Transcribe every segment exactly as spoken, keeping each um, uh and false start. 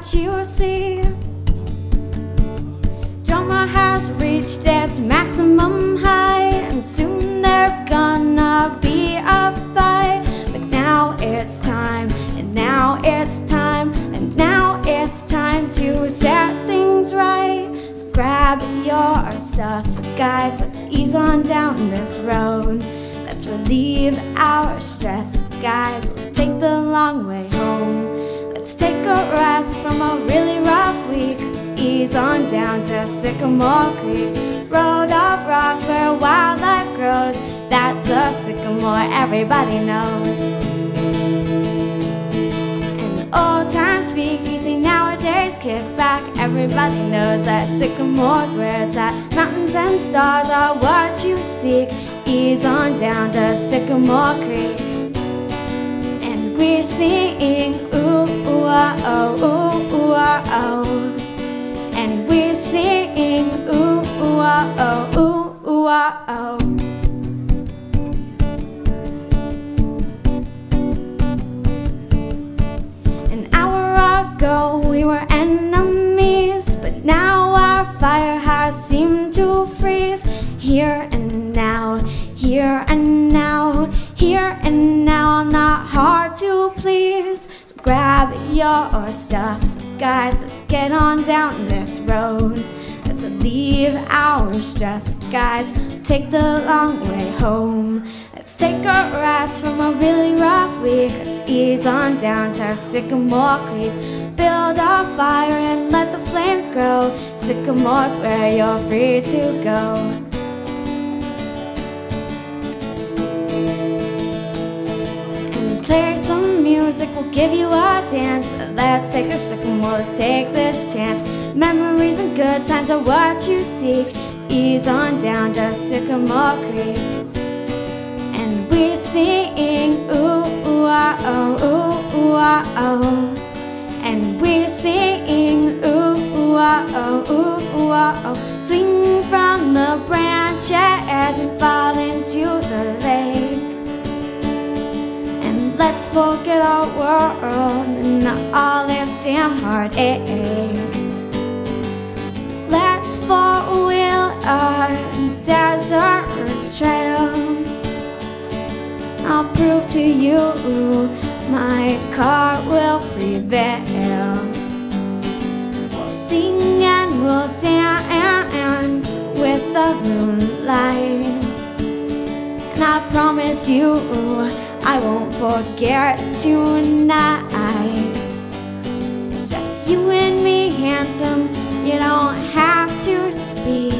what you see. Drummer has reached its maximum height, and soon there's gonna be a fight. But now it's time, and now it's time, and now it's time to set things right. So grab your stuff, guys, let's ease on down this road. Let's relieve our stress, guys, we'll take the long way home. Let's take a rest from a really rough week. Let's ease on down to Sycamore Creek, road of rocks where wildlife grows. That's the Sycamore everybody knows. And old time speakeasy nowadays kick back. Everybody knows that Sycamore's where it's at. Mountains and stars are what you seek. Ease on down to Sycamore Creek, and we're singing ooh, ooh, ah, oh, ooh, ooh, ah, oh. And we're singing ooh, ooh, ah, oh, ooh, ooh, ah, oh. An hour ago we were enemies, but now our fire has seemed to freeze. Here and now, here and now, here and now, I'm not hard to please. So grab your stuff, guys, let's get on down this road. Let's leave our stress, guys, take the long way home. Let's take a rest from a really rough week. Let's ease on down to Sycamore Creek, build a fire and let the flames grow. Sycamore's where you're free to go. Play some music, we'll give you a dance. Let's take a sycamore, let's take this chance. Memories and good times are what you seek. Ease on down to Sycamore Creek, and we're singing ooh, ooh, ah, oh, ooh, ooh, ah, oh. And we're singing ooh, ooh, ah, oh, ooh, ooh, ah, oh. Swing from the branches and fall into the lake. Let's forget our world and all this damn heartache. Let's four-wheel a desert trail. I'll prove to you my car will prevail. We'll sing and we'll dance with the moonlight, and I promise you I won't forget tonight. It's just you and me, handsome, you don't have to speak.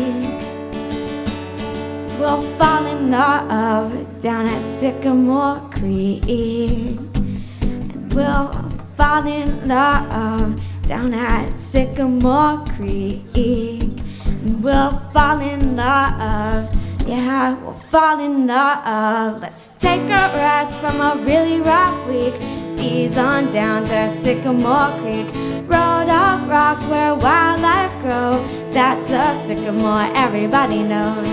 We'll fall in love down at Sycamore Creek, and we'll fall in love down at Sycamore Creek, and we'll fall in love. Yeah, we'll fall in love. Let's take a rest from a really rough week. Let's ease on down to Sycamore Creek, road of rocks where wildlife grow. That's the Sycamore everybody knows.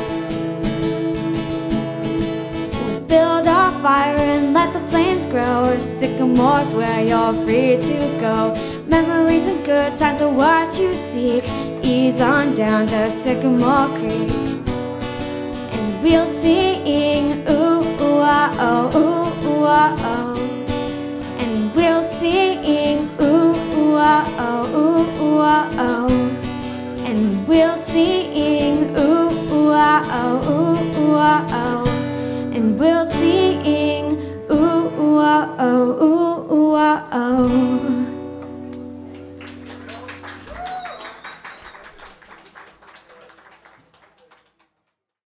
We'll build a fire and let the flames grow. Sycamore's where you're free to go. Memories and good times are what you seek. Ease on down to Sycamore Creek, we'll sing ooh, ooh, ah, oh, ooh, ooh, ah, oh. And we'll sing ooh, ooh, ah, oh, ooh, ooh, ah, oh. And we'll sing ooh, ooh, ah, oh, ooh, ooh, ah, oh. And we'll